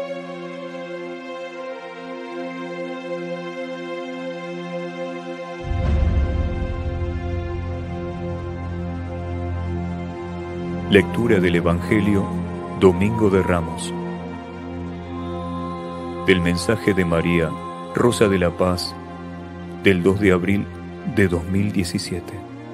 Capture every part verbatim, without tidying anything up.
Lectura del Evangelio, Domingo de Ramos. Del mensaje de María, Rosa de la Paz, del dos de abril de dos mil diecisiete.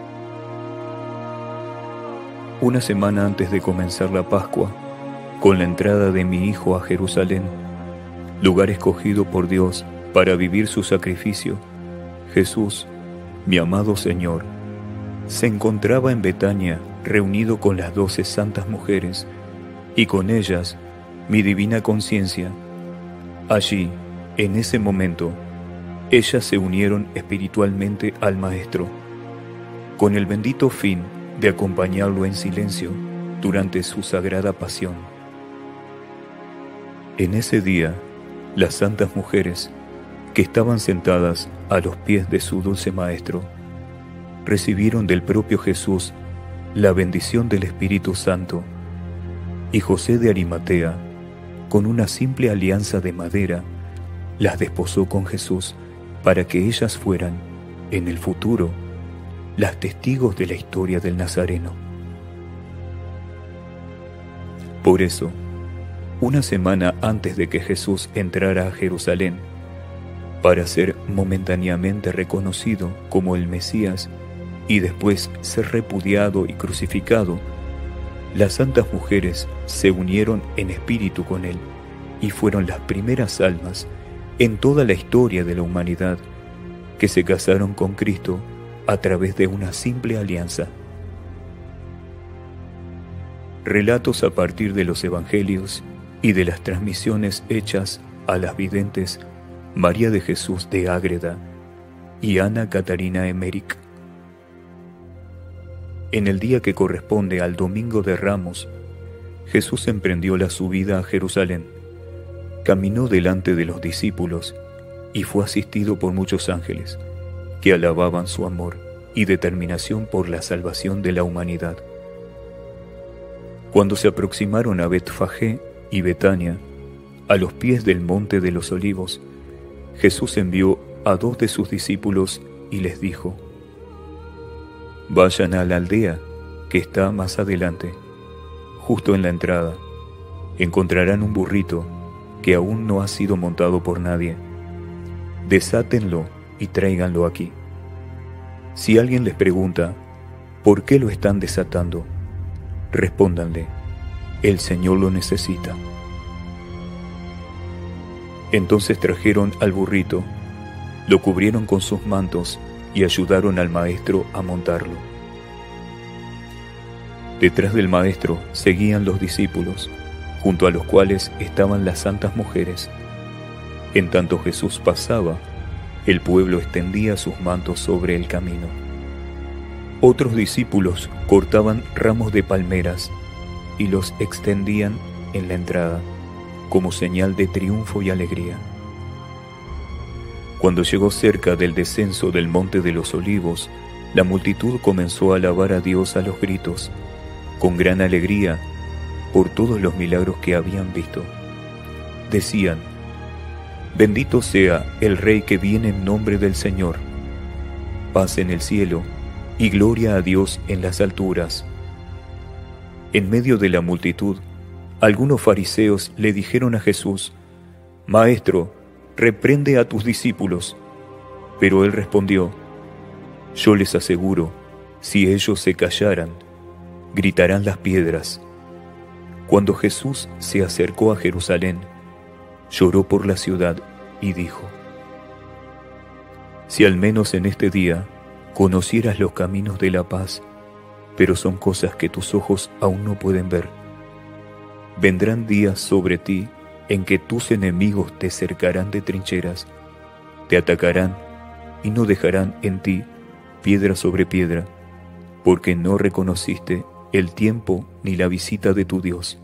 Una semana antes de comenzar la Pascua, con la entrada de mi Hijo a Jerusalén, lugar escogido por Dios para vivir su sacrificio, Jesús, mi amado Señor, se encontraba en Betania reunido con las doce santas mujeres y con ellas mi divina conciencia. Allí, en ese momento, ellas se unieron espiritualmente al Maestro, con el bendito fin de acompañarlo en silencio durante su sagrada pasión. En ese día, las santas mujeres, que estaban sentadas a los pies de su dulce Maestro, recibieron del propio Jesús la bendición del Espíritu Santo, y José de Arimatea, con una simple alianza de madera, las desposó con Jesús para que ellas fueran, en el futuro, las testigos de la historia del Nazareno. Por eso, una semana antes de que Jesús entrara a Jerusalén, para ser momentáneamente reconocido como el Mesías y después ser repudiado y crucificado, las santas mujeres se unieron en espíritu con él y fueron las primeras almas en toda la historia de la humanidad que se casaron con Cristo a través de una simple alianza. Relatos a partir de los Evangelios y de las transmisiones hechas a las videntes María de Jesús de Ágreda y Ana Catarina Emmerich. En el día que corresponde al Domingo de Ramos, Jesús emprendió la subida a Jerusalén, caminó delante de los discípulos y fue asistido por muchos ángeles que alababan su amor y determinación por la salvación de la humanidad. Cuando se aproximaron a Betfagé y Betania, a los pies del Monte de los Olivos, Jesús envió a dos de sus discípulos y les dijo: vayan a la aldea que está más adelante, justo en la entrada. Encontrarán un burrito que aún no ha sido montado por nadie. Desátenlo y tráiganlo aquí. Si alguien les pregunta ¿por qué lo están desatando?, respóndanle: el Señor lo necesita. Entonces trajeron al burrito, lo cubrieron con sus mantos y ayudaron al maestro a montarlo. Detrás del maestro seguían los discípulos, junto a los cuales estaban las santas mujeres. En tanto Jesús pasaba, el pueblo extendía sus mantos sobre el camino. Otros discípulos cortaban ramos de palmeras y los extendían en la entrada, como señal de triunfo y alegría. Cuando llegó cerca del descenso del Monte de los Olivos, la multitud comenzó a alabar a Dios a los gritos, con gran alegría por todos los milagros que habían visto. Decían: bendito sea el Rey que viene en nombre del Señor. Paz en el cielo y gloria a Dios en las alturas. En medio de la multitud, algunos fariseos le dijeron a Jesús: Maestro, reprende a tus discípulos. Pero él respondió: yo les aseguro, si ellos se callaran, gritarán las piedras. Cuando Jesús se acercó a Jerusalén, lloró por la ciudad y dijo: si al menos en este día conocieras los caminos de la paz, pero son cosas que tus ojos aún no pueden ver. Vendrán días sobre ti en que tus enemigos te cercarán de trincheras, te atacarán y no dejarán en ti piedra sobre piedra, porque no reconociste el tiempo ni la visita de tu Dios.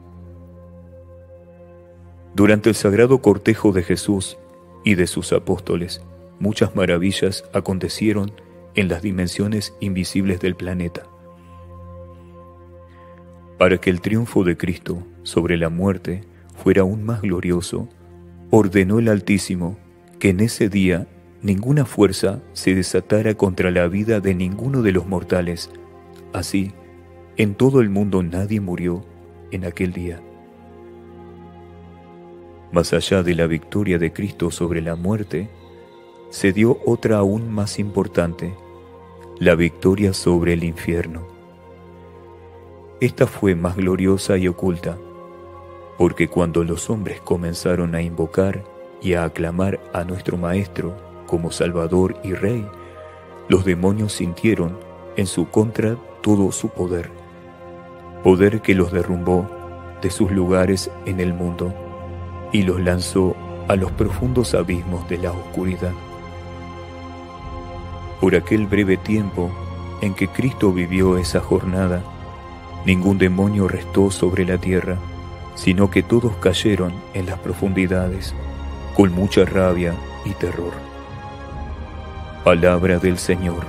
Durante el sagrado cortejo de Jesús y de sus apóstoles, muchas maravillas acontecieron en las dimensiones invisibles del planeta. Para que el triunfo de Cristo sobre la muerte fuera aún más glorioso, ordenó el Altísimo que en ese día ninguna fuerza se desatara contra la vida de ninguno de los mortales. Así, en todo el mundo nadie murió en aquel día. Más allá de la victoria de Cristo sobre la muerte, se dio otra aún más importante, la victoria sobre el infierno. Esta fue más gloriosa y oculta, porque cuando los hombres comenzaron a invocar y a aclamar a nuestro Maestro como Salvador y Rey, los demonios sintieron en su contra todo su poder, poder que los derrumbó de sus lugares en el mundo y los lanzó a los profundos abismos de la oscuridad. Por aquel breve tiempo en que Cristo vivió esa jornada, ningún demonio restó sobre la tierra, sino que todos cayeron en las profundidades, con mucha rabia y terror. Palabra del Señor.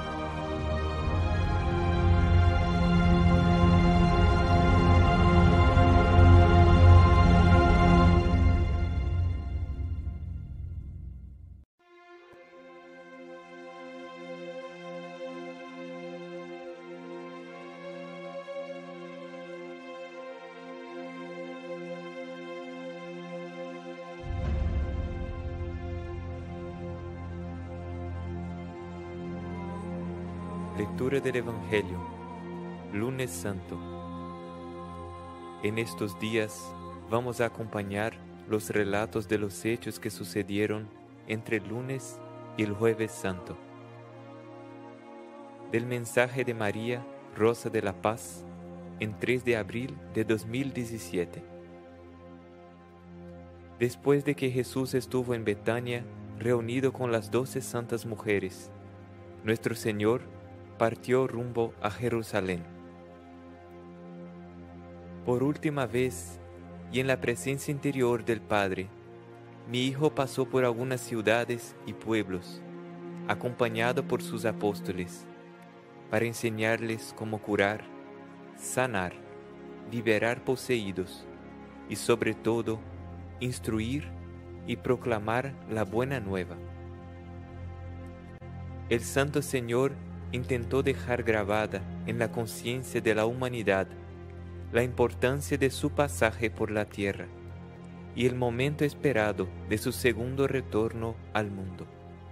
Lectura del Evangelio, lunes santo. En estos días vamos a acompañar los relatos de los hechos que sucedieron entre el lunes y el jueves santo. Del mensaje de María Rosa de la Paz, en tres de abril de dos mil diecisiete. Después de que Jesús estuvo en Betania, reunido con las doce santas mujeres, nuestro Señor partió rumbo a Jerusalén. Por última vez, y en la presencia interior del Padre, mi Hijo pasó por algunas ciudades y pueblos, acompañado por sus apóstoles, para enseñarles cómo curar, sanar, liberar poseídos y sobre todo, instruir y proclamar la buena nueva. El Santo Señor intentó dejar grabada en la conciencia de la humanidad la importancia de su pasaje por la tierra y el momento esperado de su segundo retorno al mundo.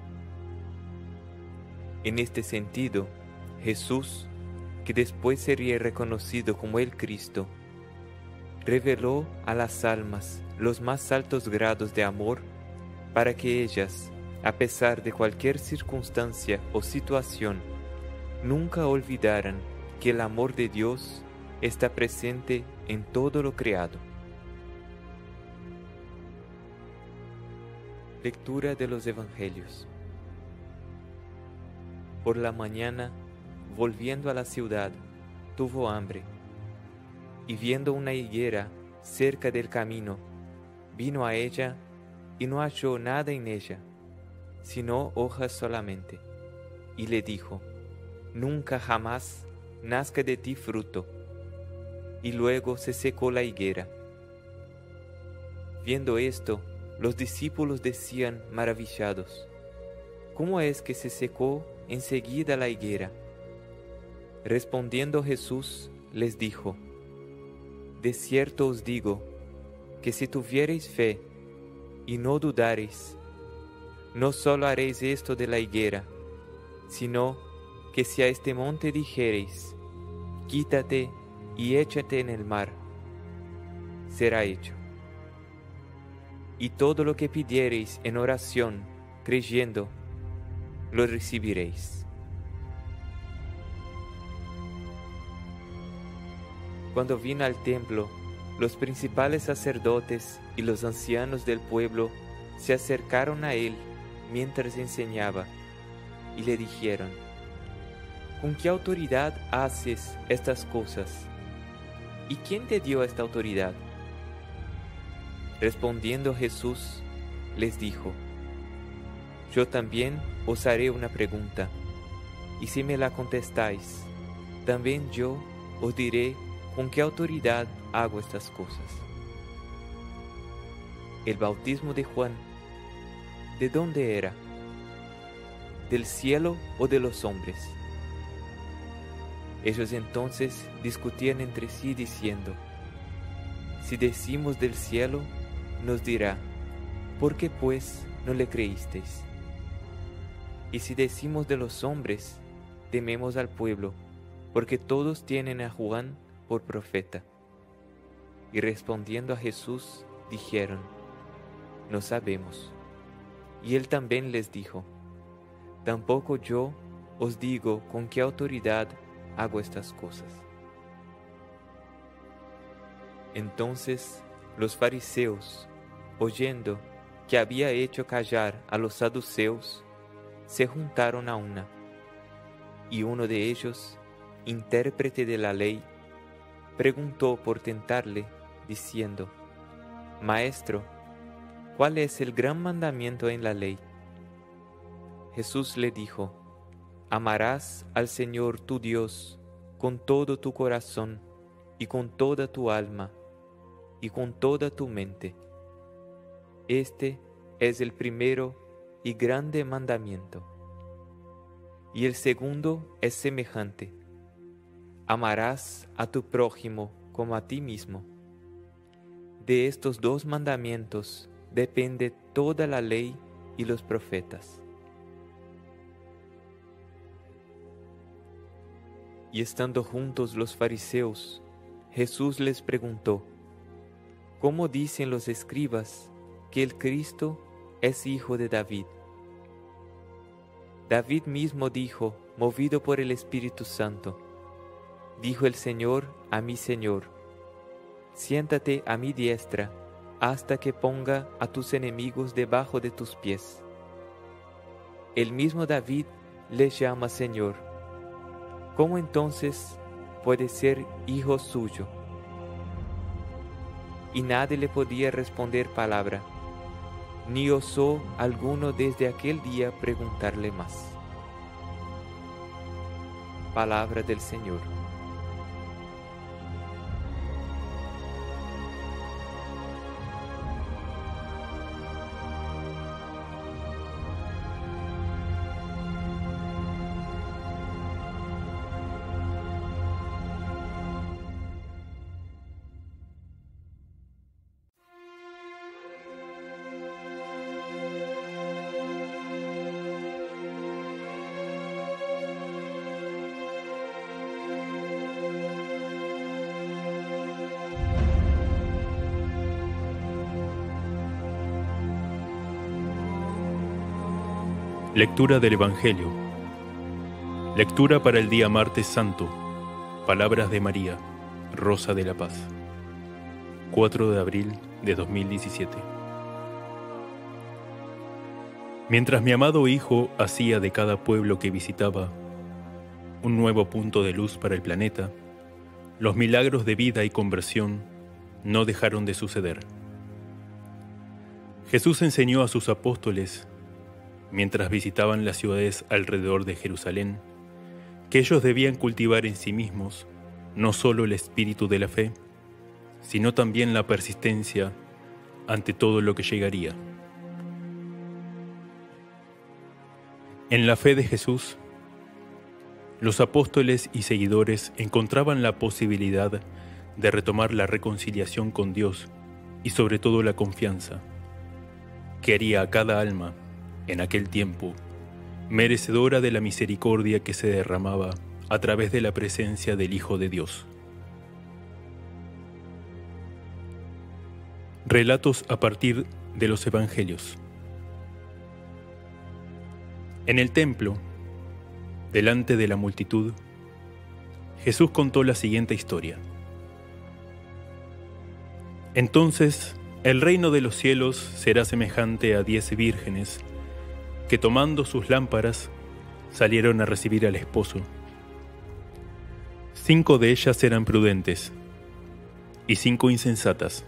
En este sentido, Jesús, que después sería reconocido como el Cristo, reveló a las almas los más altos grados de amor para que ellas, a pesar de cualquier circunstancia o situación, nunca olvidaran que el amor de Dios está presente en todo lo creado. Lectura de los Evangelios. Por la mañana, volviendo a la ciudad, tuvo hambre, y viendo una higuera cerca del camino, vino a ella y no halló nada en ella, sino hojas solamente, y le dijo: nunca jamás nazca de ti fruto. Y luego se secó la higuera. Viendo esto, los discípulos decían maravillados: ¿cómo es que se secó enseguida la higuera? Respondiendo Jesús, les dijo: de cierto os digo, que si tuviereis fe y no dudareis, no solo haréis esto de la higuera, sino que si a este monte dijereis: quítate y échate en el mar, será hecho. Y todo lo que pidiereis en oración, creyendo, lo recibiréis. Cuando vino al templo, los principales sacerdotes y los ancianos del pueblo se acercaron a él mientras enseñaba, y le dijeron: ¿con qué autoridad haces estas cosas? ¿Y quién te dio esta autoridad? Respondiendo Jesús, les dijo: yo también os haré una pregunta, y si me la contestáis, también yo os diré con qué autoridad hago estas cosas. el bautismo de Juan, ¿de dónde era? ¿Del cielo o de los hombres? Ellos entonces discutían entre sí diciendo, si decimos del cielo, nos dirá, ¿por qué pues no le creísteis? Y si decimos de los hombres, tememos al pueblo, porque todos tienen a Juan por profeta. Y respondiendo a Jesús, dijeron, no sabemos. Y él también les dijo, tampoco yo os digo con qué autoridad hago estas cosas. Entonces los fariseos, oyendo que había hecho callar a los saduceos, se juntaron a una, y uno de ellos, intérprete de la ley, preguntó por tentarle, diciendo, Maestro, ¿cuál es el gran mandamiento en la ley? Jesús le dijo, amarás al Señor tu Dios con todo tu corazón y con toda tu alma y con toda tu mente. Este es el primero y grande mandamiento. Y el segundo es semejante. Amarás a tu prójimo como a ti mismo. De estos dos mandamientos depende toda la ley y los profetas. Y estando juntos los fariseos, Jesús les preguntó, ¿cómo dicen los escribas que el Cristo es hijo de David? David mismo dijo, movido por el Espíritu Santo, dijo el Señor a mi Señor, siéntate a mi diestra hasta que ponga a tus enemigos debajo de tus pies. El mismo David le llama Señor. ¿Cómo entonces puede ser hijo suyo? Y nadie le podía responder palabra, ni osó alguno desde aquel día preguntarle más. Palabra del Señor. Lectura del Evangelio. Lectura para el día martes santo. Palabras de María, Rosa de la Paz. cuatro de abril de dos mil diecisiete. Mientras mi amado Hijo hacía de cada pueblo que visitaba un nuevo punto de luz para el planeta, los milagros de vida y conversión no dejaron de suceder. Jesús enseñó a sus apóstoles, mientras visitaban las ciudades alrededor de Jerusalén, que ellos debían cultivar en sí mismos no solo el espíritu de la fe, sino también la persistencia ante todo lo que llegaría. En la fe de Jesús, los apóstoles y seguidores encontraban la posibilidad de retomar la reconciliación con Dios y sobre todo la confianza, que haría a cada alma en aquel tiempo, merecedora de la misericordia que se derramaba a través de la presencia del Hijo de Dios. Relatos a partir de los Evangelios. En el templo, delante de la multitud, Jesús contó la siguiente historia. Entonces, el reino de los cielos será semejante a diez vírgenes que tomando sus lámparas salieron a recibir al esposo. Cinco de ellas eran prudentes y cinco insensatas.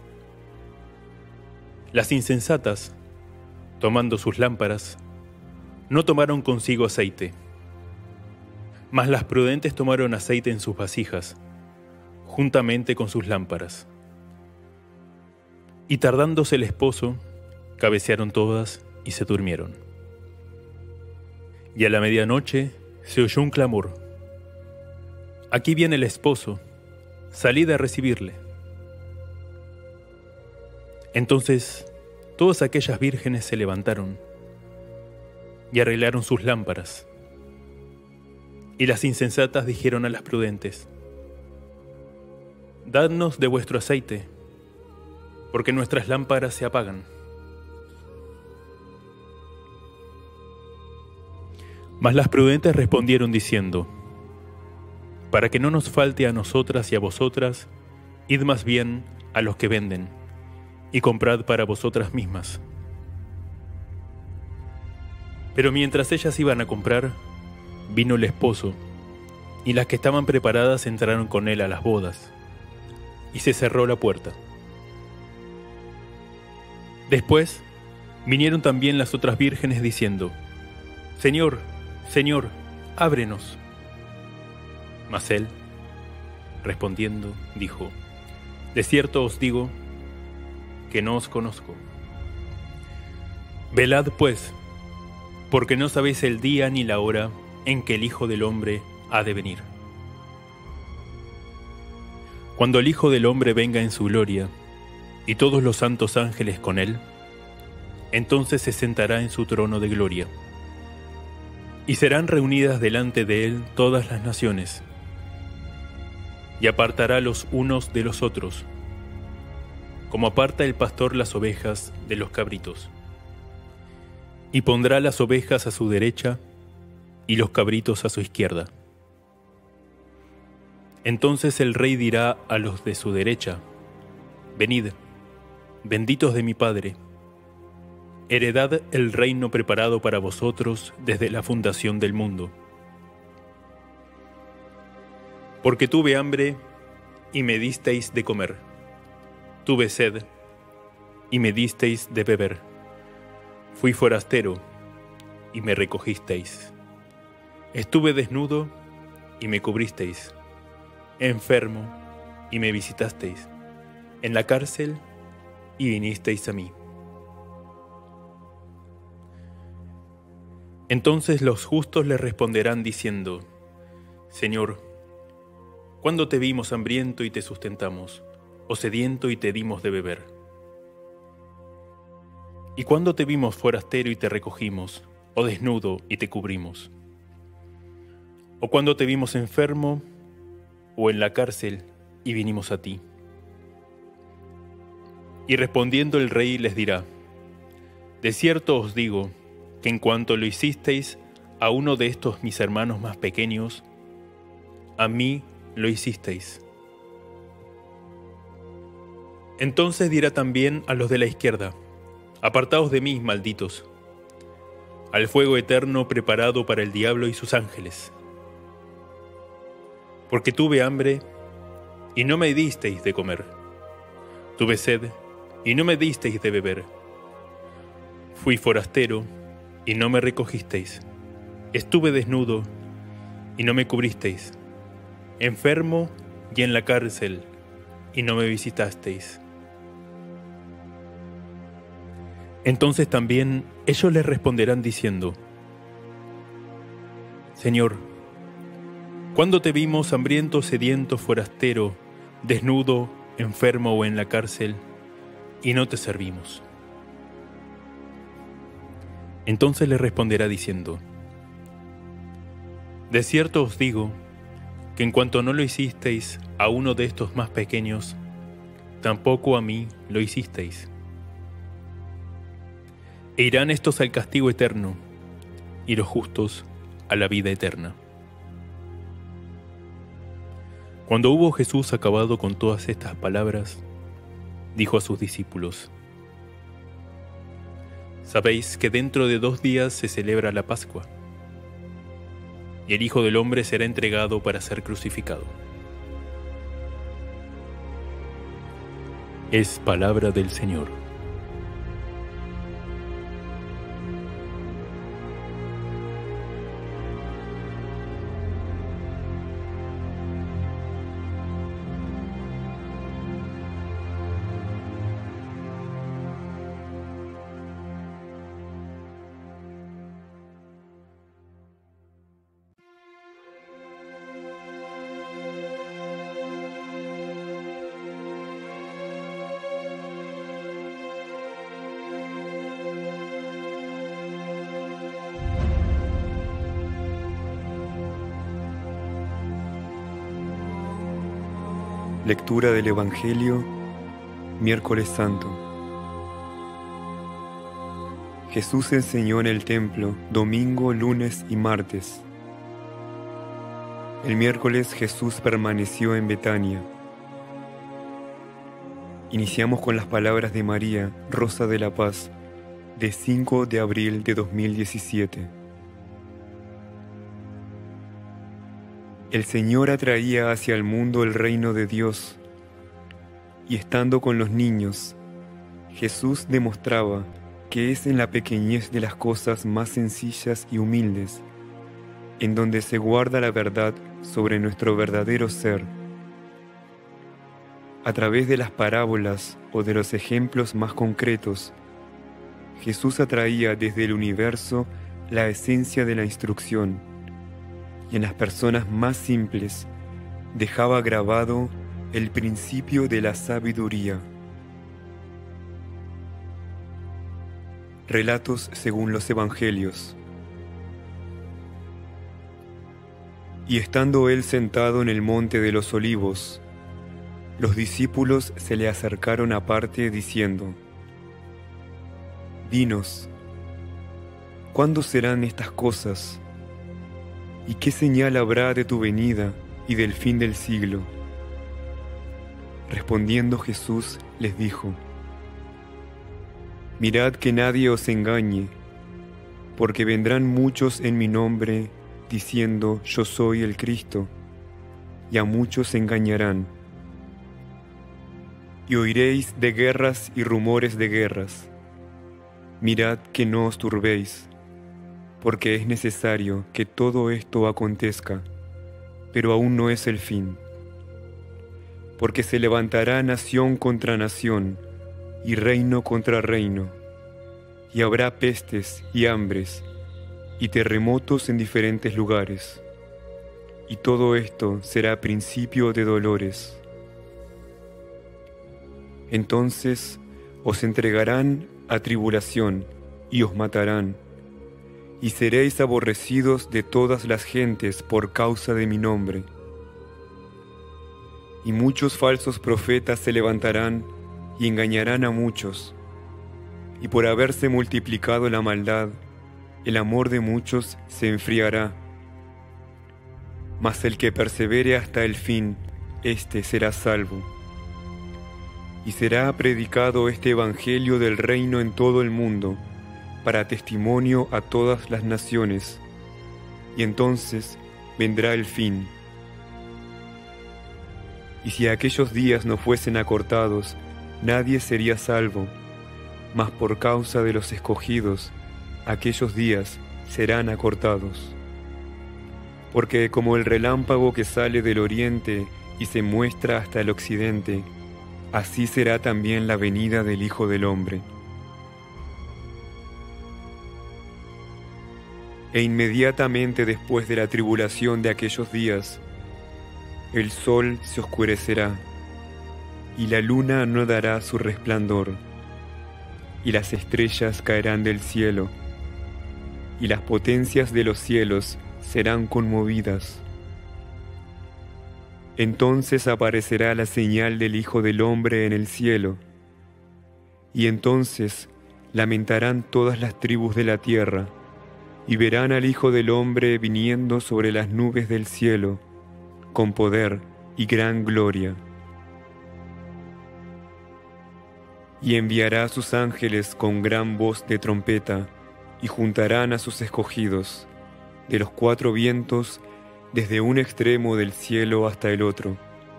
Las insensatas, tomando sus lámparas, no tomaron consigo aceite, mas las prudentes tomaron aceite en sus vasijas, juntamente con sus lámparas. Y tardándose el esposo, Cabecearon todas y se durmieron. Y a la medianoche se oyó un clamor: «Aquí viene el esposo, salid a recibirle». Entonces todas aquellas vírgenes se levantaron y arreglaron sus lámparas. Y las insensatas dijeron a las prudentes: «Dadnos de vuestro aceite, porque nuestras lámparas se apagan». Mas las prudentes respondieron diciendo: «Para que no nos falte a nosotras y a vosotras, id más bien a los que venden, y comprad para vosotras mismas». Pero mientras ellas iban a comprar, vino el esposo, y las que estaban preparadas entraron con él a las bodas, y se cerró la puerta. Después vinieron también las otras vírgenes diciendo: «Señor, Señor, ábrenos». Mas él, respondiendo, dijo: «De cierto os digo que no os conozco. Velad pues, porque no sabéis el día ni la hora en que el Hijo del Hombre ha de venir. Cuando el Hijo del Hombre venga en su gloria, y todos los santos ángeles con él, entonces se sentará en su trono de gloria. Y serán reunidas delante de él todas las naciones, y apartará los unos de los otros, como aparta el pastor las ovejas de los cabritos. Y pondrá las ovejas a su derecha y los cabritos a su izquierda. Entonces el rey dirá a los de su derecha: «Venid, benditos de mi Padre, heredad el reino preparado para vosotros desde la fundación del mundo. Porque tuve hambre y me disteis de comer, tuve sed y me disteis de beber, fui forastero y me recogisteis, estuve desnudo y me cubristeis, enfermo y me visitasteis, en la cárcel y vinisteis a mí». Entonces los justos le responderán diciendo: «Señor, ¿cuándo te vimos hambriento y te sustentamos, o sediento y te dimos de beber? ¿Y cuándo te vimos forastero y te recogimos, o desnudo y te cubrimos? ¿O cuándo te vimos enfermo o en la cárcel y vinimos a ti?» Y respondiendo el rey les dirá: «De cierto os digo que en cuanto lo hicisteis a uno de estos mis hermanos más pequeños, a mí lo hicisteis». Entonces dirá también a los de la izquierda: «Apartaos de mí, malditos, al fuego eterno preparado para el diablo y sus ángeles. Porque tuve hambre y no me disteis de comer, tuve sed y no me disteis de beber, fui forastero y no me recogisteis, estuve desnudo y no me cubristeis, enfermo y en la cárcel y no me visitasteis». Entonces también ellos les responderán diciendo: «Señor, ¿cuándo te vimos hambriento, sediento, forastero, desnudo, enfermo o en la cárcel, y no te servimos?» Entonces le responderá diciendo: «De cierto os digo que en cuanto no lo hicisteis a uno de estos más pequeños, tampoco a mí lo hicisteis». E irán estos al castigo eterno, y los justos a la vida eterna. Cuando hubo Jesús acabado con todas estas palabras, dijo a sus discípulos: «Sabéis que dentro de dos días se celebra la Pascua, y el Hijo del Hombre será entregado para ser crucificado». Es palabra del Señor. Lectura del Evangelio, miércoles santo. Jesús enseñó en el templo domingo, lunes y martes. El miércoles Jesús permaneció en Betania. Iniciamos con las palabras de María, Rosa de la Paz, de cinco de abril de dos mil diecisiete. El Señor atraía hacia el mundo el reino de Dios, y estando con los niños, Jesús demostraba que es en la pequeñez de las cosas más sencillas y humildes, en donde se guarda la verdad sobre nuestro verdadero ser. A través de las parábolas o de los ejemplos más concretos, Jesús atraía desde el universo la esencia de la instrucción, y en las personas más simples dejaba grabado el principio de la sabiduría. Relatos según los Evangelios. Y estando él sentado en el monte de los Olivos, los discípulos se le acercaron aparte diciendo: Dinos, ¿cuándo serán estas cosas? ¿Y qué señal habrá de tu venida y del fin del siglo? Respondiendo Jesús les dijo: Mirad que nadie os engañe, porque vendrán muchos en mi nombre diciendo yo soy el Cristo, y a muchos engañarán. Y oiréis de guerras y rumores de guerras. Mirad que no os turbéis, porque es necesario que todo esto acontezca, pero aún no es el fin. Porque se levantará nación contra nación, y reino contra reino, y habrá pestes y hambres, y terremotos en diferentes lugares, y todo esto será principio de dolores. Entonces os entregarán a tribulación, y os matarán, y seréis aborrecidos de todas las gentes por causa de mi nombre. Y muchos falsos profetas se levantarán y engañarán a muchos. Y por haberse multiplicado la maldad, el amor de muchos se enfriará. Mas el que persevere hasta el fin, éste será salvo. Y será predicado este evangelio del reino en todo el mundo, para testimonio a todas las naciones, y entonces vendrá el fin. Y si aquellos días no fuesen acortados, nadie sería salvo, mas por causa de los escogidos, aquellos días serán acortados. Porque como el relámpago que sale del oriente y se muestra hasta el occidente, así será también la venida del Hijo del Hombre. E inmediatamente después de la tribulación de aquellos días, el sol se oscurecerá, y la luna no dará su resplandor, y las estrellas caerán del cielo, y las potencias de los cielos serán conmovidas. Entonces aparecerá la señal del Hijo del Hombre en el cielo, y entonces lamentarán todas las tribus de la tierra, y verán al Hijo del Hombre viniendo sobre las nubes del cielo, con poder y gran gloria. Y enviará a sus ángeles con gran voz de trompeta, y juntarán a sus escogidos, de los cuatro vientos, desde un extremo del cielo hasta el otro.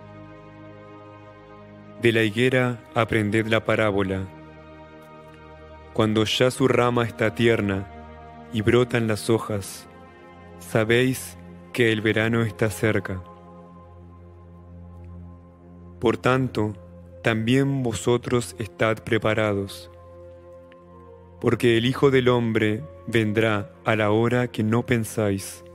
De la higuera aprended la parábola. Cuando ya su rama está tierna, y brotan las hojas, sabéis que el verano está cerca. Por tanto, también vosotros estad preparados, porque el Hijo del Hombre vendrá a la hora que no pensáis.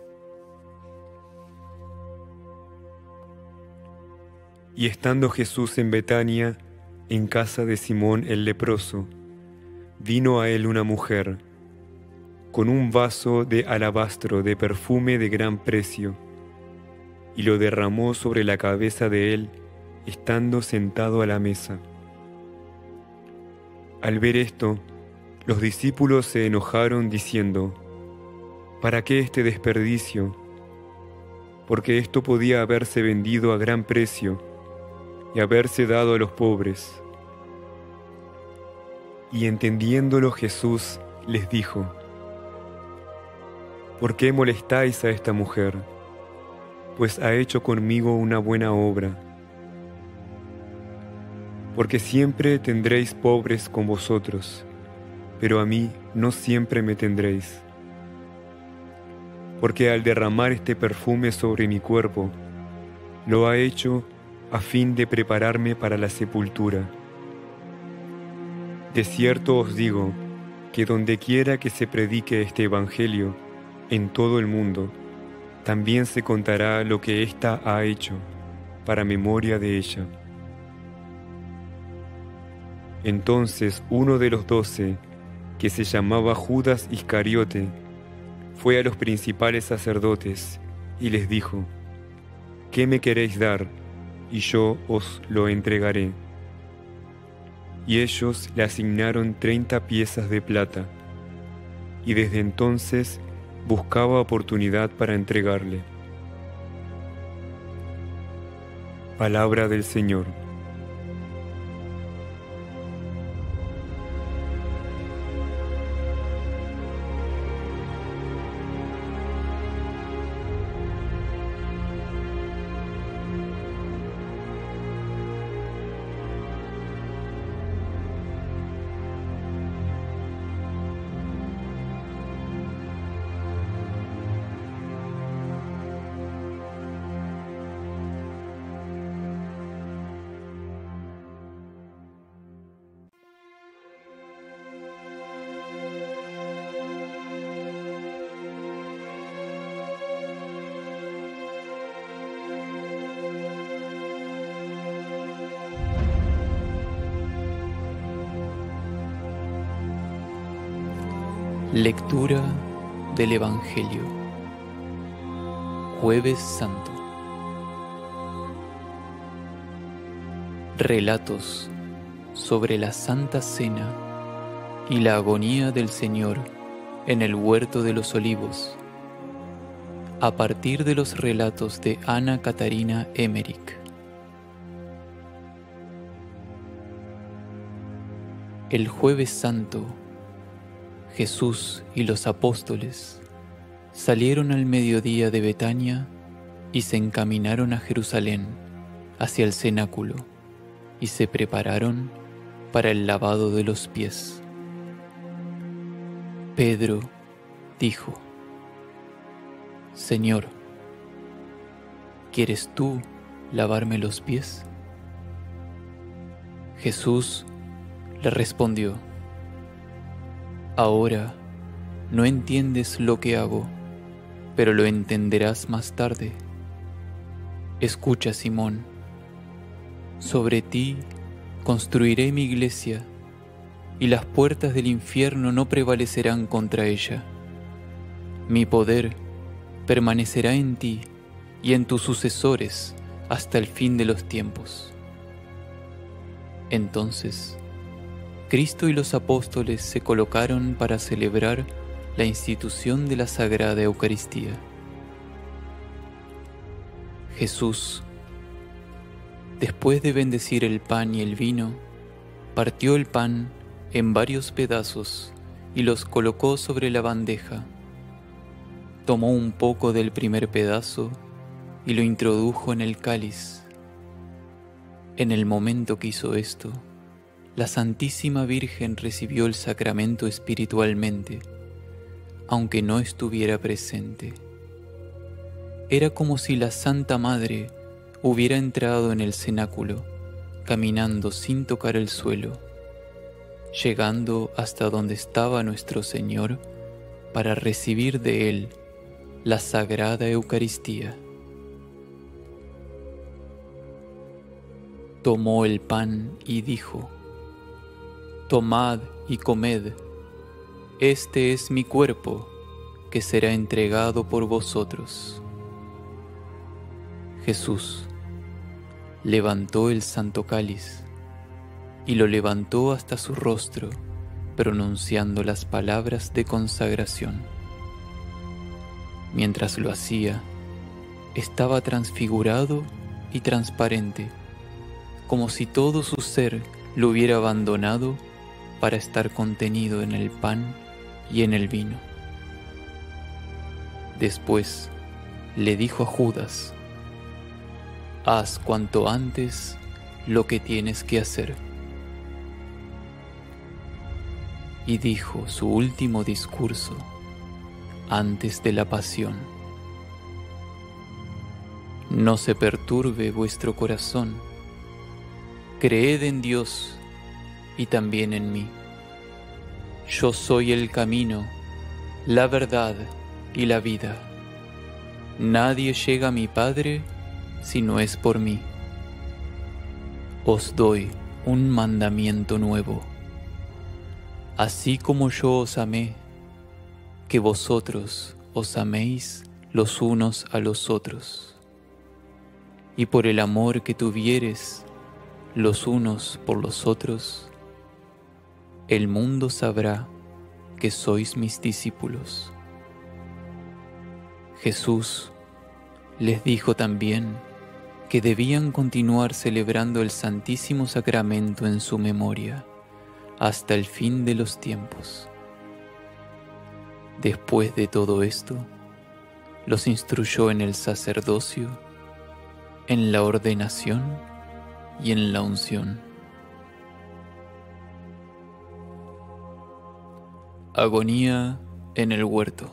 Y estando Jesús en Betania, en casa de Simón el leproso, vino a él una mujer, con un vaso de alabastro de perfume de gran precio, y lo derramó sobre la cabeza de él estando sentado a la mesa. Al ver esto, los discípulos se enojaron diciendo: ¿para qué este desperdicio? Porque esto podía haberse vendido a gran precio y haberse dado a los pobres. Y entendiéndolo Jesús les dijo: ¿por qué molestáis a esta mujer? Pues ha hecho conmigo una buena obra. Porque siempre tendréis pobres con vosotros, pero a mí no siempre me tendréis. Porque al derramar este perfume sobre mi cuerpo, lo ha hecho a fin de prepararme para la sepultura. De cierto os digo que dondequiera que se predique este evangelio en todo el mundo, también se contará lo que ésta ha hecho, para memoria de ella. Entonces uno de los doce, que se llamaba Judas Iscariote, fue a los principales sacerdotes y les dijo: ¿qué me queréis dar? Y yo os lo entregaré. Y ellos le asignaron treinta piezas de plata, y desde entonces buscaba oportunidad para entregarle. Palabra del Señor. Lectura del Evangelio. Jueves Santo. Relatos sobre la Santa Cena y la agonía del Señor en el Huerto de los Olivos, a partir de los relatos de Ana Catarina Emmerich. El Jueves Santo, Jesús y los apóstoles salieron al mediodía de Betania y se encaminaron a Jerusalén, hacia el cenáculo, y se prepararon para el lavado de los pies. Pedro dijo: Señor, ¿quieres tú lavarme los pies? Jesús le respondió: Ahora no entiendes lo que hago, pero lo entenderás más tarde. Escucha, Simón, sobre ti construiré mi iglesia, y las puertas del infierno no prevalecerán contra ella. Mi poder permanecerá en ti y en tus sucesores hasta el fin de los tiempos. Entonces, Cristo y los apóstoles se colocaron para celebrar la institución de la Sagrada Eucaristía. Jesús, después de bendecir el pan y el vino, partió el pan en varios pedazos y los colocó sobre la bandeja. Tomó un poco del primer pedazo y lo introdujo en el cáliz. En el momento que hizo esto, la Santísima Virgen recibió el sacramento espiritualmente, aunque no estuviera presente. Era como si la Santa Madre hubiera entrado en el cenáculo, caminando sin tocar el suelo, llegando hasta donde estaba nuestro Señor para recibir de Él la Sagrada Eucaristía. Tomó el pan y dijo: Tomad y comed, este es mi cuerpo, que será entregado por vosotros. Jesús, levantó el santo cáliz y lo levantó hasta su rostro, pronunciando las palabras de consagración. Mientras lo hacía, estaba transfigurado y transparente, como si todo su ser lo hubiera abandonado para estar contenido en el pan y en el vino. Después le dijo a Judas: haz cuanto antes lo que tienes que hacer. Y dijo su último discurso antes de la pasión: no se perturbe vuestro corazón, creed en Dios y también en mí. Yo soy el camino, la verdad y la vida. Nadie llega a mi Padre si no es por mí. Os doy un mandamiento nuevo: así como yo os amé, que vosotros os améis los unos a los otros. Y por el amor que tuviereis los unos por los otros, el mundo sabrá que sois mis discípulos. Jesús les dijo también que debían continuar celebrando el Santísimo Sacramento en su memoria hasta el fin de los tiempos. Después de todo esto, los instruyó en el sacerdocio, en la ordenación y en la unción. Agonía en el huerto.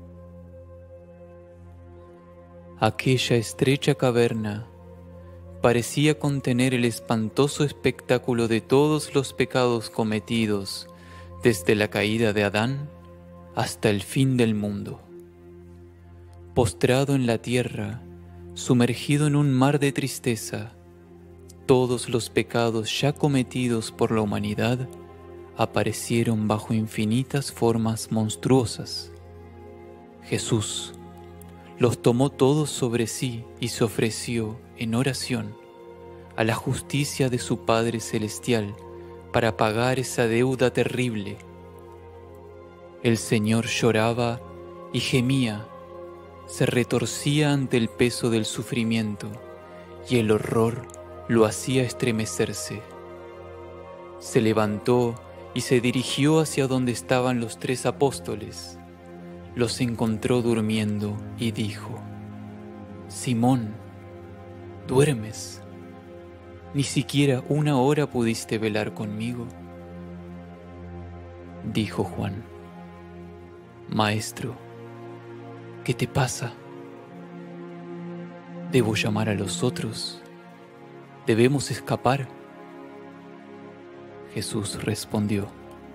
Aquella estrecha caverna parecía contener el espantoso espectáculo de todos los pecados cometidos desde la caída de Adán hasta el fin del mundo. Postrado en la tierra, sumergido en un mar de tristeza, todos los pecados ya cometidos por la humanidad aparecieron bajo infinitas formas monstruosas. Jesús los tomó todos sobre sí y se ofreció en oración a la justicia de su Padre Celestial para pagar esa deuda terrible. El Señor lloraba y gemía, se retorcía ante el peso del sufrimiento y el horror lo hacía estremecerse. Se levantó y se dirigió hacia donde estaban los tres apóstoles. Los encontró durmiendo y dijo: Simón, ¿duermes? ¿Ni siquiera una hora pudiste velar conmigo? Dijo Juan: Maestro, ¿qué te pasa? ¿Debo llamar a los otros? ¿Debemos escapar? Jesús respondió: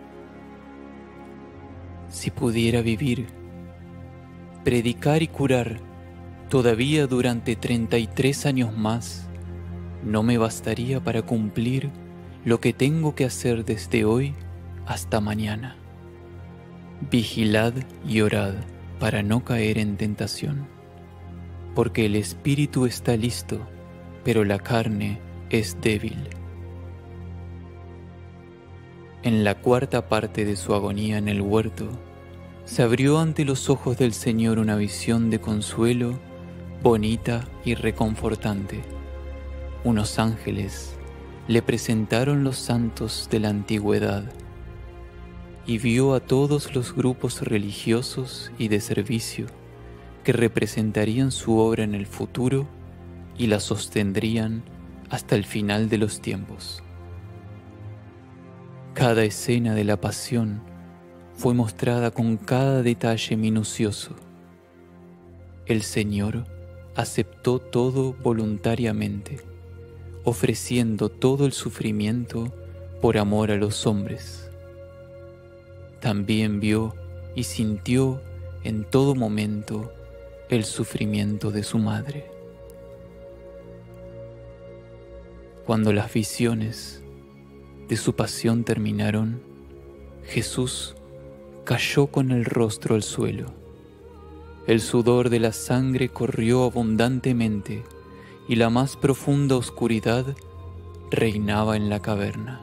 Si pudiera vivir, predicar y curar todavía durante treinta y tres años más, no me bastaría para cumplir lo que tengo que hacer desde hoy hasta mañana. Vigilad y orad para no caer en tentación, porque el espíritu está listo, pero la carne es débil. En la cuarta parte de su agonía en el huerto, se abrió ante los ojos del Señor una visión de consuelo, bonita y reconfortante. Unos ángeles le presentaron los santos de la antigüedad, y vio a todos los grupos religiosos y de servicio que representarían su obra en el futuro y la sostendrían hasta el final de los tiempos. Cada escena de la pasión fue mostrada con cada detalle minucioso. El Señor aceptó todo voluntariamente, ofreciendo todo el sufrimiento por amor a los hombres. También vio y sintió en todo momento el sufrimiento de su madre. Cuando las visiones de su pasión terminaron, Jesús cayó con el rostro al suelo. El sudor de la sangre corrió abundantemente y la más profunda oscuridad reinaba en la caverna.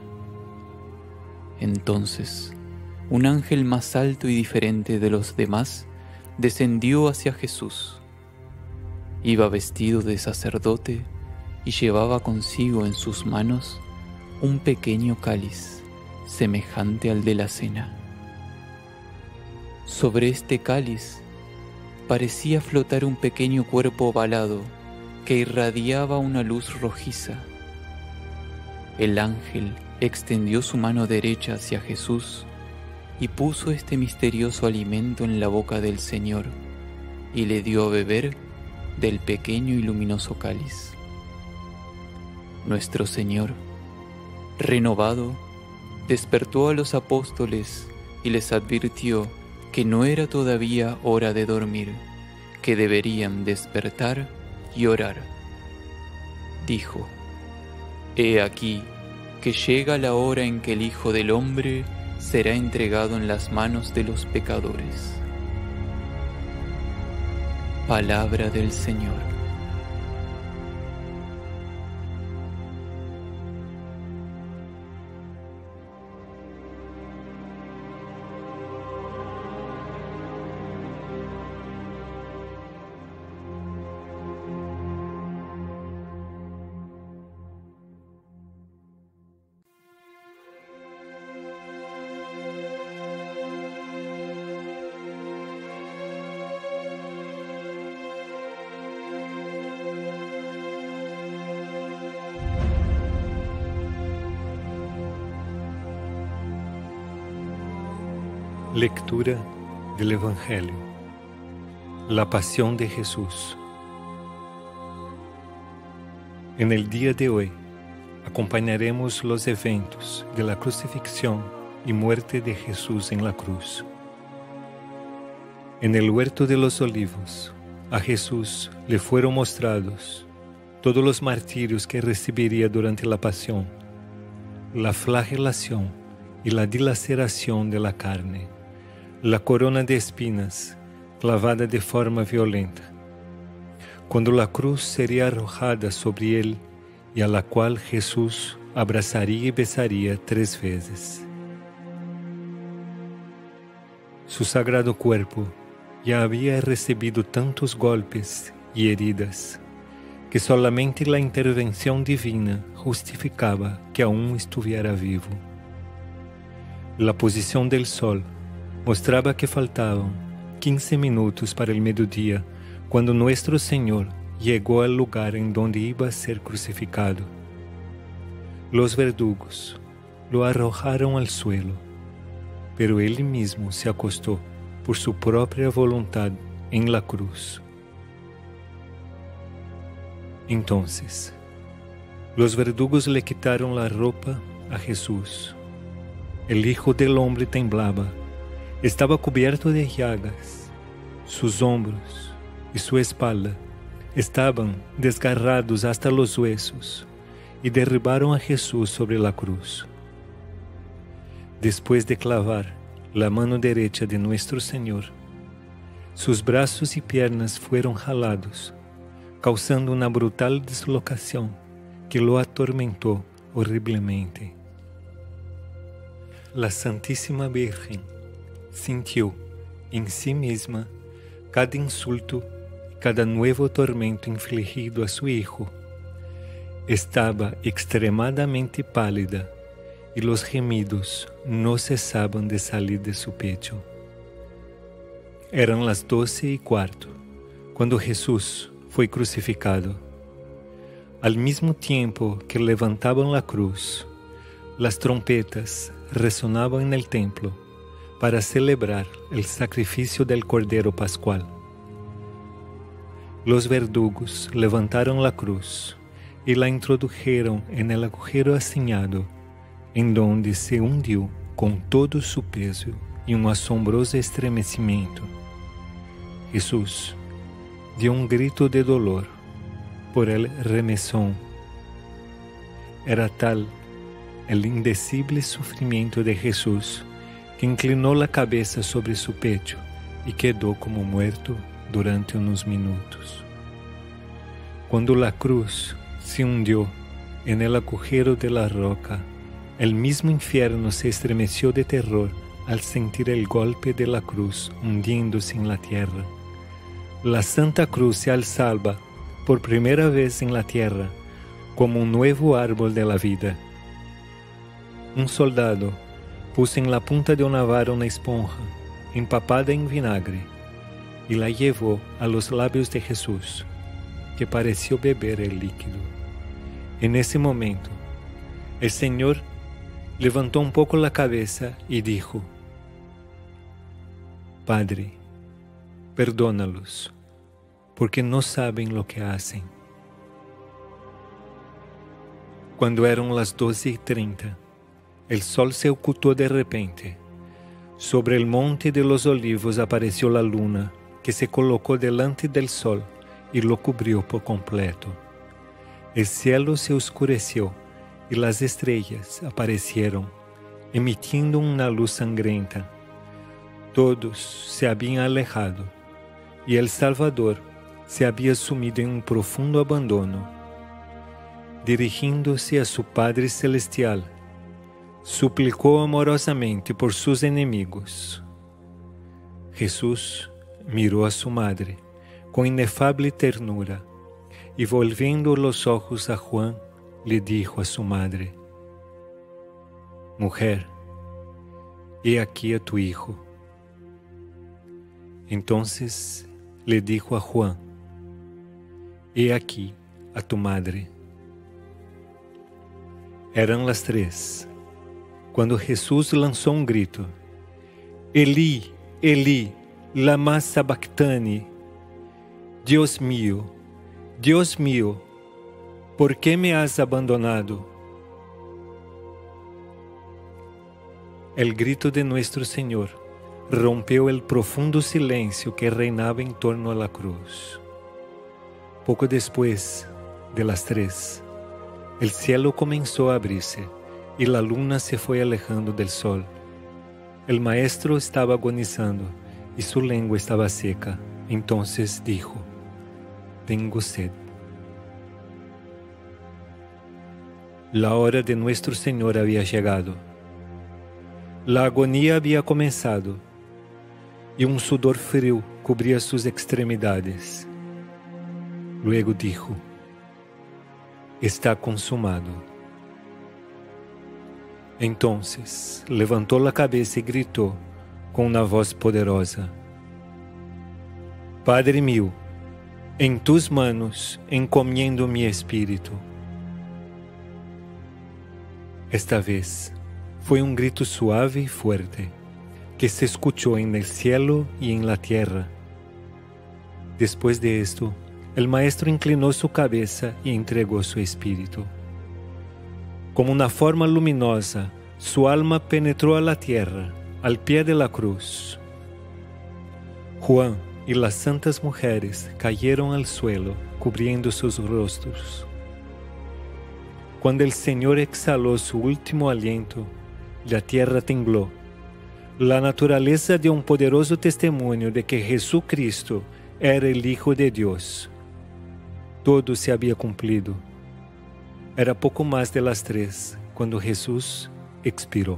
Entonces, un ángel más alto y diferente de los demás descendió hacia Jesús. Iba vestido de sacerdote y llevaba consigo en sus manos un pequeño cáliz semejante al de la cena. Sobre este cáliz parecía flotar un pequeño cuerpo ovalado que irradiaba una luz rojiza. El ángel extendió su mano derecha hacia Jesús y puso este misterioso alimento en la boca del Señor y le dio a beber del pequeño y luminoso cáliz. Nuestro Señor, renovado, despertó a los apóstoles y les advirtió que no era todavía hora de dormir, que deberían despertar y orar. Dijo: He aquí que llega la hora en que el Hijo del Hombre será entregado en las manos de los pecadores. Palabra del Señor. Lectura del Evangelio. La pasión de Jesús. En el día de hoy acompañaremos los eventos de la crucifixión y muerte de Jesús en la cruz. En el huerto de los olivos, a Jesús le fueron mostrados todos los martirios que recibiría durante la pasión, la flagelación y la dilaceración de la carne, la corona de espinas clavada de forma violenta, cuando la cruz sería arrojada sobre él y a la cual Jesús abrazaría y besaría tres veces. Su sagrado cuerpo ya había recibido tantos golpes y heridas que solamente la intervención divina justificaba que aún estuviera vivo. La posición del sol mostraba que faltaban quince minutos para el mediodía cuando nuestro Señor llegó al lugar en donde iba a ser crucificado. Los verdugos lo arrojaron al suelo, pero él mismo se acostó por su propia voluntad en la cruz. Entonces, los verdugos le quitaron la ropa a Jesús. El Hijo del Hombre temblaba. Estaba cubierto de llagas, sus hombros y su espalda estaban desgarrados hasta los huesos y derribaron a Jesús sobre la cruz. Después de clavar la mano derecha de nuestro Señor, sus brazos y piernas fueron jalados, causando una brutal dislocación que lo atormentó horriblemente. La Santísima Virgen sintió en sí misma cada insulto y cada nuevo tormento infligido a su Hijo. Estaba extremadamente pálida y los gemidos no cesaban de salir de su pecho. Eran las doce y cuarto cuando Jesús fue crucificado. Al mismo tiempo que levantaban la cruz, las trompetas resonaban en el templo para celebrar el sacrificio del Cordero Pascual. Los verdugos levantaron la cruz y la introdujeron en el agujero asignado, en donde se hundió con todo su peso y un asombroso estremecimiento. Jesús dio un grito de dolor por el remesón. Era tal el indecible sufrimiento de Jesús que inclinó la cabeza sobre su pecho y quedó como muerto durante unos minutos. Cuando la cruz se hundió en el agujero de la roca, el mismo infierno se estremeció de terror al sentir el golpe de la cruz hundiéndose en la tierra. La Santa Cruz se alzaba por primera vez en la tierra como un nuevo árbol de la vida. Un soldado puso en la punta de una vara una esponja empapada en vinagre y la llevó a los labios de Jesús, que pareció beber el líquido. En ese momento, el Señor levantó un poco la cabeza y dijo: Padre, perdónalos, porque no saben lo que hacen. Cuando eran las doce y treinta, el sol se ocultó de repente. Sobre el monte de los olivos apareció la luna, que se colocó delante del sol y lo cubrió por completo. El cielo se oscureció y las estrellas aparecieron, emitiendo una luz sangrienta. Todos se habían alejado y el Salvador se había sumido en un profundo abandono. Dirigiéndose a su Padre Celestial, suplicó amorosamente por sus enemigos. Jesús miró a su madre con inefable ternura y, volviendo los ojos a Juan, le dijo a su madre: Mujer, he aquí a tu hijo. Entonces le dijo a Juan: He aquí a tu madre. Eran las tres, cuando Jesús lanzó un grito: Elí, Elí, lama sabactani. Dios mío, Dios mío, ¿por qué me has abandonado? El grito de nuestro Señor rompió el profundo silencio que reinaba en torno a la cruz. Poco después de las tres, el cielo comenzó a abrirse y la luna se fue alejando del sol. El maestro estaba agonizando y su lengua estaba seca. Entonces dijo: Tengo sed. La hora de nuestro Señor había llegado. La agonía había comenzado y un sudor frío cubría sus extremidades. Luego dijo: Está consumado. Entonces levantó la cabeza y gritó con una voz poderosa: Padre mío, en tus manos encomiendo mi espíritu. Esta vez fue un grito suave y fuerte que se escuchó en el cielo y en la tierra. Después de esto, el maestro inclinó su cabeza y entregó su espíritu. Como una forma luminosa, su alma penetró a la tierra, al pie de la cruz. Juan y las santas mujeres cayeron al suelo, cubriendo sus rostros. Cuando el Señor exhaló su último aliento, la tierra tembló. La naturaleza dio un poderoso testimonio de que Jesucristo era el Hijo de Dios. Todo se había cumplido. Era poco más de las tres cuando Jesús expiró.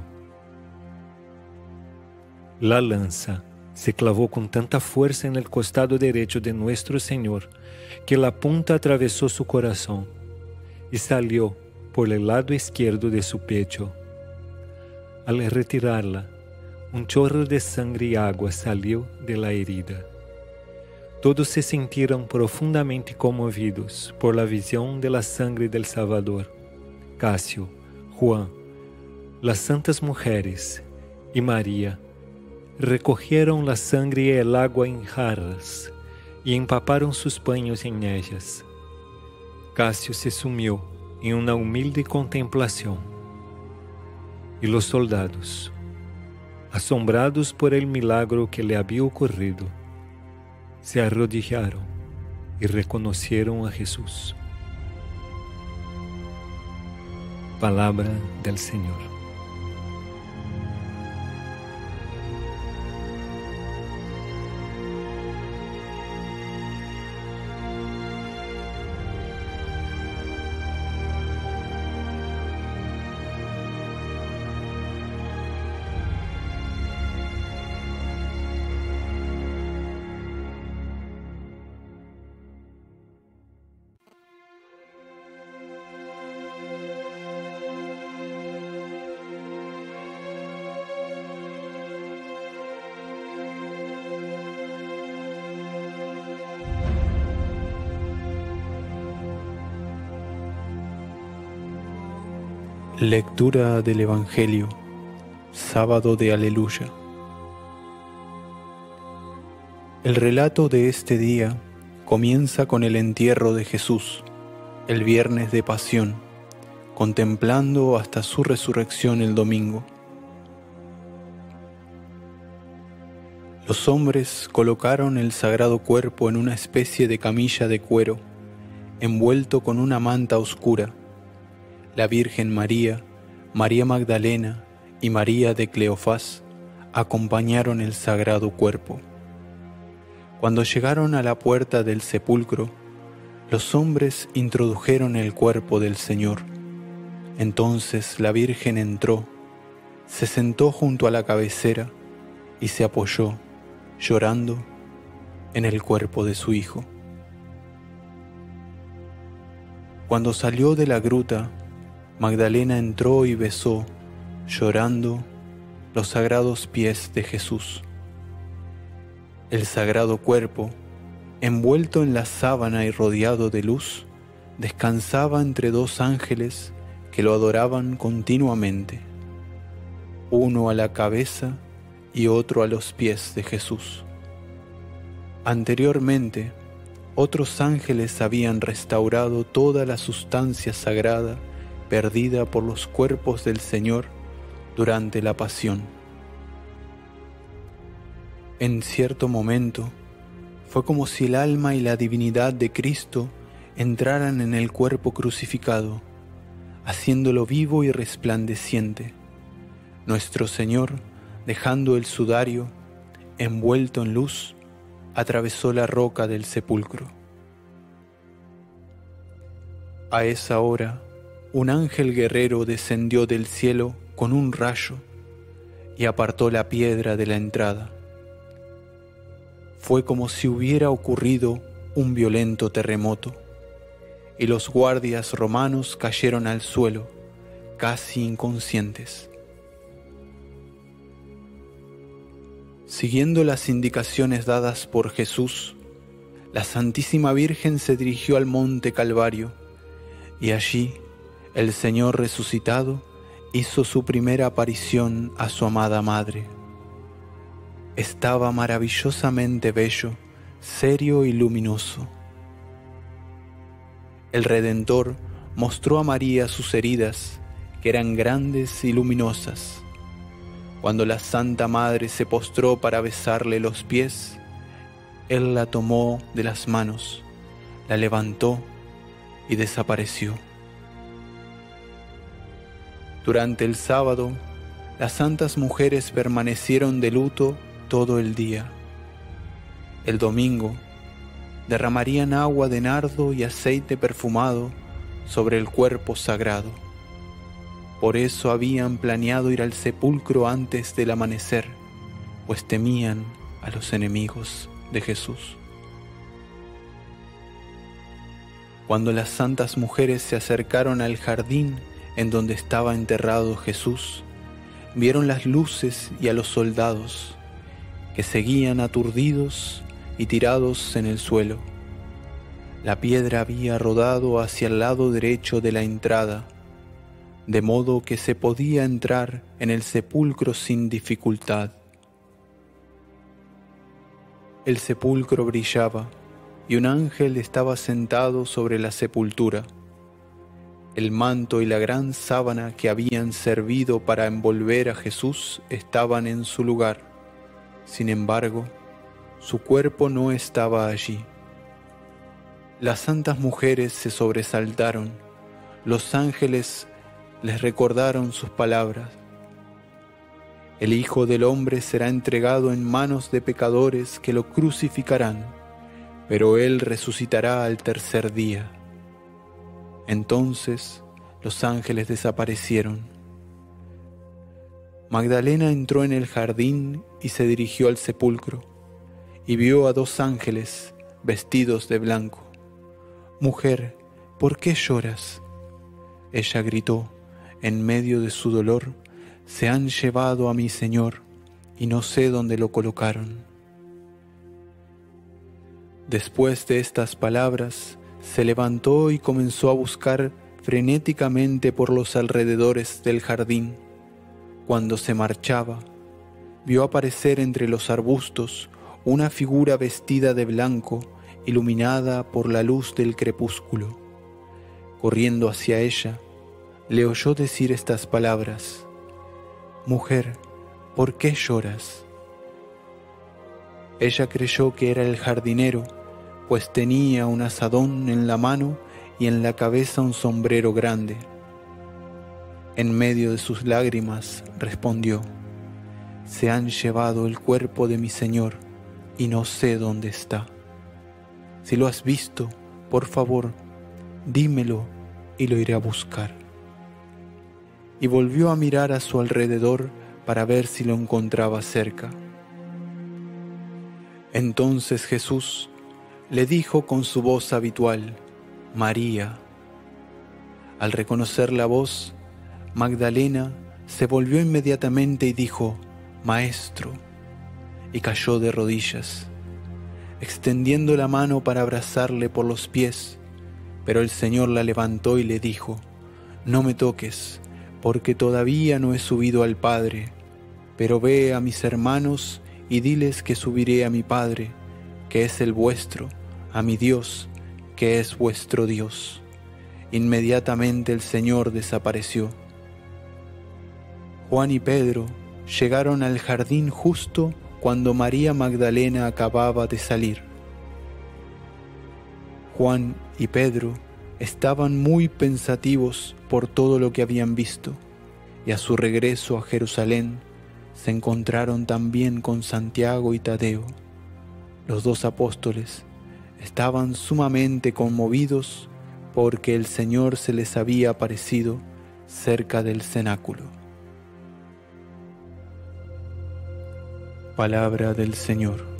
La lanza se clavó con tanta fuerza en el costado derecho de nuestro Señor que la punta atravesó su corazón y salió por el lado izquierdo de su pecho. Al retirarla, un chorro de sangre y agua salió de la herida. Todos se sintieron profundamente conmovidos por la visión de la sangre del Salvador. Casio, Juan, las santas mujeres y María recogieron la sangre y el agua en jarras y empaparon sus paños en ellas. Casio se sumió en una humilde contemplación, y los soldados, asombrados por el milagro que le había ocurrido, se arrodillaron y reconocieron a Jesús. Palabra del Señor. Lectura del Evangelio, sábado de Aleluya. El relato de este día comienza con el entierro de Jesús, el viernes de Pasión, contemplando hasta su resurrección el domingo. Los hombres colocaron el sagrado cuerpo en una especie de camilla de cuero, envuelto con una manta oscura. La Virgen María, María Magdalena y María de Cleofás acompañaron el sagrado cuerpo. Cuando llegaron a la puerta del sepulcro, los hombres introdujeron el cuerpo del Señor. Entonces la Virgen entró, se sentó junto a la cabecera y se apoyó, llorando, en el cuerpo de su Hijo. Cuando salió de la gruta, Magdalena entró y besó, llorando, los sagrados pies de Jesús. El sagrado cuerpo, envuelto en la sábana y rodeado de luz, descansaba entre dos ángeles que lo adoraban continuamente, uno a la cabeza y otro a los pies de Jesús. Anteriormente, otros ángeles habían restaurado toda la sustancia sagrada perdida por los cuerpos del Señor durante la pasión. En cierto momento, fue como si el alma y la divinidad de Cristo entraran en el cuerpo crucificado, haciéndolo vivo y resplandeciente. Nuestro Señor, dejando el sudario, envuelto en luz, atravesó la roca del sepulcro. A esa hora, un ángel guerrero descendió del cielo con un rayo y apartó la piedra de la entrada. Fue como si hubiera ocurrido un violento terremoto, y los guardias romanos cayeron al suelo, casi inconscientes. Siguiendo las indicaciones dadas por Jesús, la Santísima Virgen se dirigió al monte Calvario, y allí el Señor resucitado hizo su primera aparición a su amada Madre. Estaba maravillosamente bello, serio y luminoso. El Redentor mostró a María sus heridas, que eran grandes y luminosas. Cuando la Santa Madre se postró para besarle los pies, Él la tomó de las manos, la levantó y desapareció. Durante el sábado, las santas mujeres permanecieron de luto todo el día. El domingo, derramarían agua de nardo y aceite perfumado sobre el cuerpo sagrado. Por eso habían planeado ir al sepulcro antes del amanecer, pues temían a los enemigos de Jesús. Cuando las santas mujeres se acercaron al jardín en donde estaba enterrado Jesús, vieron las luces y a los soldados, que seguían aturdidos y tirados en el suelo. La piedra había rodado hacia el lado derecho de la entrada, de modo que se podía entrar en el sepulcro sin dificultad. El sepulcro brillaba, y un ángel estaba sentado sobre la sepultura. El manto y la gran sábana que habían servido para envolver a Jesús estaban en su lugar. Sin embargo, su cuerpo no estaba allí. Las santas mujeres se sobresaltaron. Los ángeles les recordaron sus palabras. El Hijo del Hombre será entregado en manos de pecadores que lo crucificarán, pero Él resucitará al tercer día. Entonces los ángeles desaparecieron. Magdalena entró en el jardín y se dirigió al sepulcro, y vio a dos ángeles vestidos de blanco. «Mujer, ¿por qué lloras?». Ella gritó, en medio de su dolor: «Se han llevado a mi Señor, y no sé dónde lo colocaron». Después de estas palabras, se levantó y comenzó a buscar frenéticamente por los alrededores del jardín. Cuando se marchaba, vio aparecer entre los arbustos una figura vestida de blanco, iluminada por la luz del crepúsculo. Corriendo hacia ella, le oyó decir estas palabras: «Mujer, ¿por qué lloras?». Ella creyó que era el jardinero, pues tenía un azadón en la mano y en la cabeza un sombrero grande. En medio de sus lágrimas respondió: «Se han llevado el cuerpo de mi señor y no sé dónde está. Si lo has visto, por favor, dímelo y lo iré a buscar». Y volvió a mirar a su alrededor para ver si lo encontraba cerca. Entonces Jesús le dijo con su voz habitual: «María». Al reconocer la voz, Magdalena se volvió inmediatamente y dijo: «Maestro», y cayó de rodillas, extendiendo la mano para abrazarle por los pies, pero el Señor la levantó y le dijo: «No me toques, porque todavía no he subido al Padre, pero ve a mis hermanos y diles que subiré a mi Padre, que es el vuestro, a mi Dios, que es vuestro Dios». Inmediatamente el Señor desapareció. Juan y Pedro llegaron al jardín justo cuando María Magdalena acababa de salir. Juan y Pedro estaban muy pensativos por todo lo que habían visto, y a su regreso a Jerusalén se encontraron también con Santiago y Tadeo. Los dos apóstoles estaban sumamente conmovidos porque el Señor se les había aparecido cerca del cenáculo. Palabra del Señor.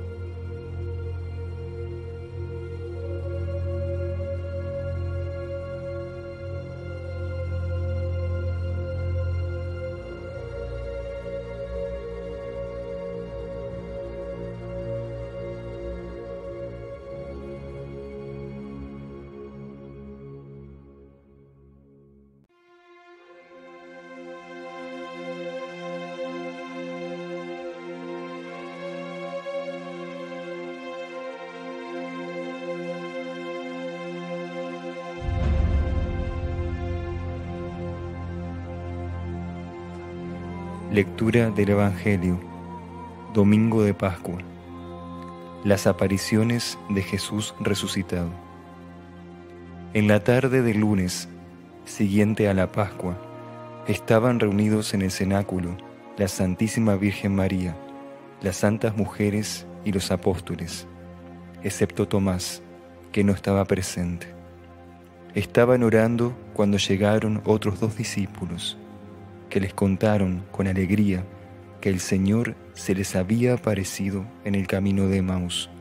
Lectura del Evangelio, Domingo de Pascua. Las apariciones de Jesús resucitado. En la tarde del lunes, siguiente a la Pascua, estaban reunidos en el cenáculo la Santísima Virgen María, las santas mujeres y los apóstoles, excepto Tomás, que no estaba presente. Estaban orando cuando llegaron otros dos discípulos, que les contaron con alegría que el Señor se les había aparecido en el camino de Emaús.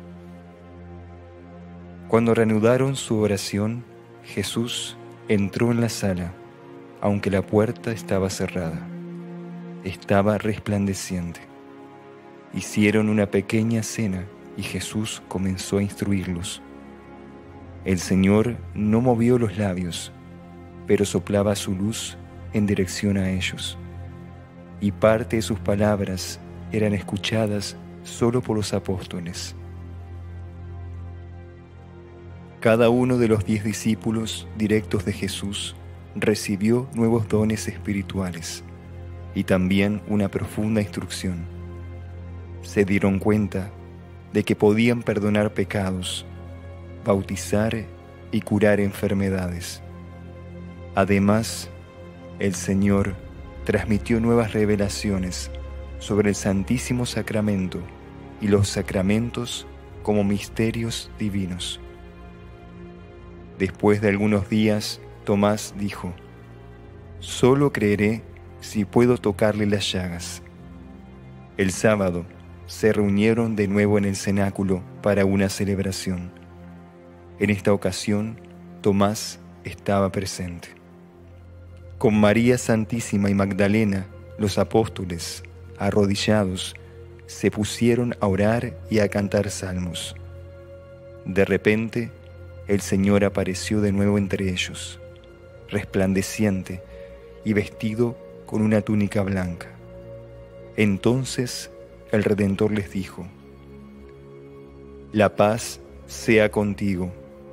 Cuando reanudaron su oración, Jesús entró en la sala, aunque la puerta estaba cerrada. Estaba resplandeciente. Hicieron una pequeña cena y Jesús comenzó a instruirlos. El Señor no movió los labios, pero soplaba su luz en dirección a ellos, y parte de sus palabras eran escuchadas solo por los apóstoles. Cada uno de los diez discípulos directos de Jesús recibió nuevos dones espirituales y también una profunda instrucción. Se dieron cuenta de que podían perdonar pecados, bautizar y curar enfermedades. Además, el Señor transmitió nuevas revelaciones sobre el Santísimo Sacramento y los sacramentos como misterios divinos. Después de algunos días, Tomás dijo: «Solo creeré si puedo tocarle las llagas». El sábado se reunieron de nuevo en el cenáculo para una celebración. En esta ocasión, Tomás estaba presente. Con María Santísima y Magdalena, los apóstoles, arrodillados, se pusieron a orar y a cantar salmos. De repente, el Señor apareció de nuevo entre ellos. resplandeciente y vestido con una túnica blanca. Entonces el Redentor les dijo: «La paz sea contigo».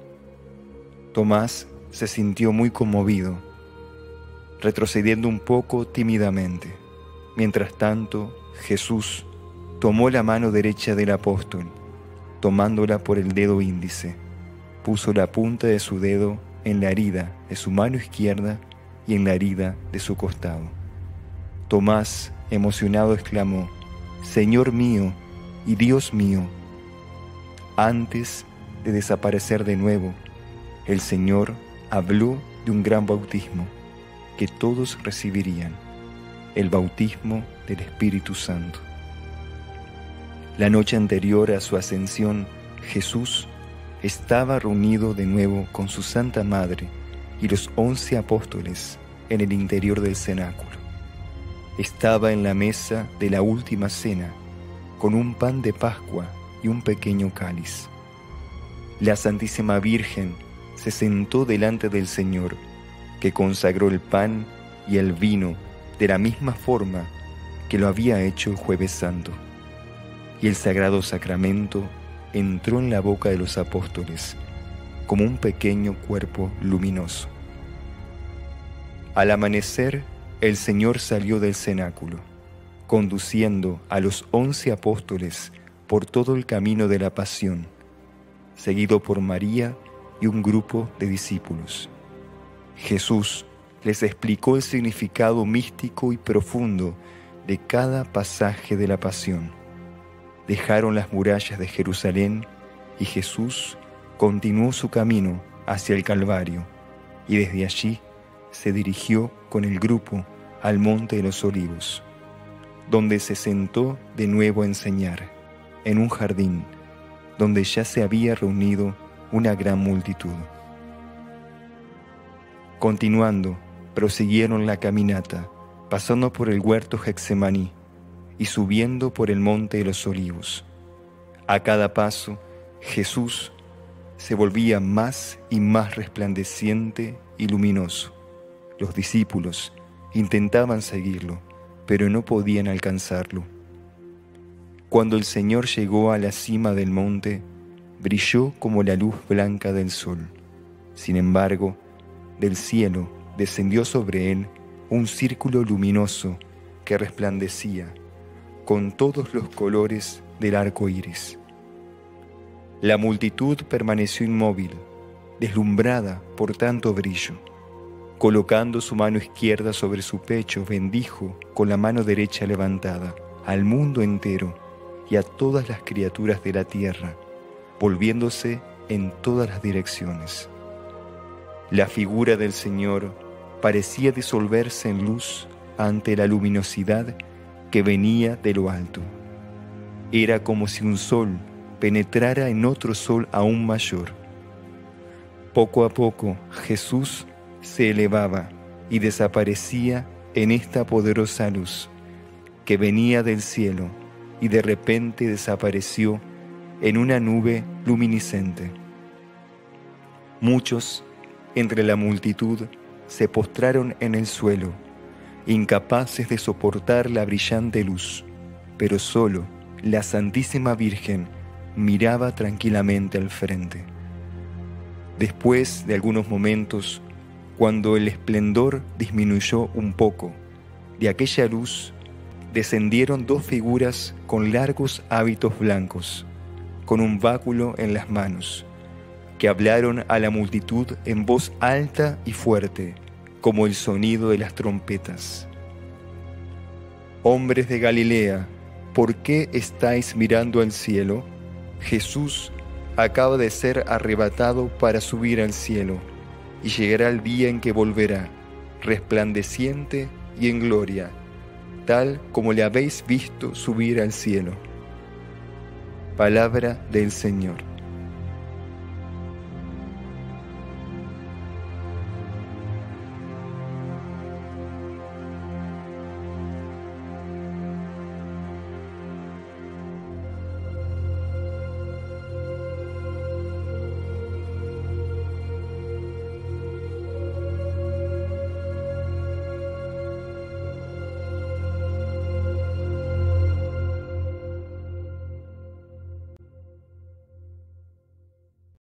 Tomás se sintió muy conmovido, retrocediendo un poco tímidamente. Mientras tanto, Jesús tomó la mano derecha del apóstol, tomándola por el dedo índice, puso la punta de su dedo en la herida de su mano izquierda y en la herida de su costado. Tomás, emocionado, exclamó: «Señor mío y Dios mío». Antes de desaparecer de nuevo, el Señor habló de un gran bautismo que todos recibirían, el bautismo del Espíritu Santo. La noche anterior a su ascensión, Jesús estaba reunido de nuevo con su Santa Madre y los once apóstoles en el interior del cenáculo. Estaba en la mesa de la última cena, con un pan de Pascua y un pequeño cáliz. La Santísima Virgen se sentó delante del Señor, que consagró el pan y el vino de la misma forma que lo había hecho el Jueves Santo. Y el Sagrado Sacramento entró en la boca de los apóstoles como un pequeño cuerpo luminoso. Al amanecer, el Señor salió del cenáculo, conduciendo a los once apóstoles por todo el camino de la pasión, seguido por María y un grupo de discípulos. Jesús les explicó el significado místico y profundo de cada pasaje de la pasión. Dejaron las murallas de Jerusalén y Jesús continuó su camino hacia el Calvario, y desde allí se dirigió con el grupo al Monte de los Olivos, donde se sentó de nuevo a enseñar, en un jardín donde ya se había reunido una gran multitud. Continuando, prosiguieron la caminata, pasando por el huerto Getsemaní y subiendo por el Monte de los Olivos. A cada paso, Jesús se volvía más y más resplandeciente y luminoso. Los discípulos intentaban seguirlo, pero no podían alcanzarlo. Cuando el Señor llegó a la cima del monte, brilló como la luz blanca del sol. Sin embargo, del cielo descendió sobre él un círculo luminoso que resplandecía con todos los colores del arco iris. La multitud permaneció inmóvil, deslumbrada por tanto brillo. Colocando su mano izquierda sobre su pecho, bendijo con la mano derecha levantada al mundo entero y a todas las criaturas de la tierra, volviéndose en todas las direcciones. La figura del Señor parecía disolverse en luz ante la luminosidad que venía de lo alto. Era como si un sol penetrara en otro sol aún mayor. Poco a poco Jesús se elevaba y desaparecía en esta poderosa luz que venía del cielo y de repente desapareció en una nube luminiscente. Muchos entre la multitud se postraron en el suelo, incapaces de soportar la brillante luz, pero solo la Santísima Virgen miraba tranquilamente al frente. Después de algunos momentos, cuando el esplendor disminuyó un poco, de aquella luz descendieron dos figuras con largos hábitos blancos, con un báculo en las manos, que hablaron a la multitud en voz alta y fuerte, como el sonido de las trompetas. «Hombres de Galilea, ¿por qué estáis mirando al cielo? Jesús acaba de ser arrebatado para subir al cielo, y llegará el día en que volverá, resplandeciente y en gloria, tal como le habéis visto subir al cielo». Palabra del Señor.